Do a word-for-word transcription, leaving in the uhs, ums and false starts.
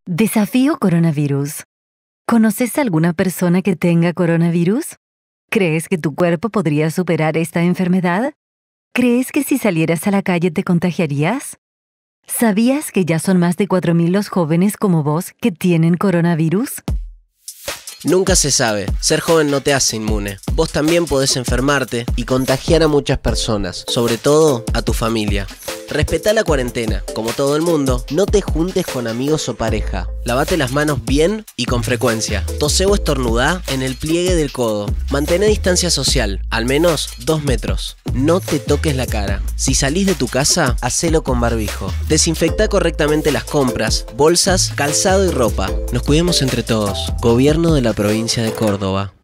Desafío coronavirus. ¿Conoces a alguna persona que tenga coronavirus? ¿Crees que tu cuerpo podría superar esta enfermedad? ¿Crees que si salieras a la calle te contagiarías? ¿Sabías que ya son más de cuatro mil los jóvenes como vos que tienen coronavirus? Nunca se sabe, ser joven no te hace inmune. Vos también podés enfermarte y contagiar a muchas personas, sobre todo a tu familia. Respetá la cuarentena, como todo el mundo, no te juntes con amigos o pareja. Lavate las manos bien y con frecuencia. Tosé o estornudá en el pliegue del codo. Mantén distancia social, al menos dos metros. No te toques la cara. Si salís de tu casa, hacelo con barbijo. Desinfectá correctamente las compras, bolsas, calzado y ropa. Nos cuidemos entre todos. Gobierno de la provincia de Córdoba.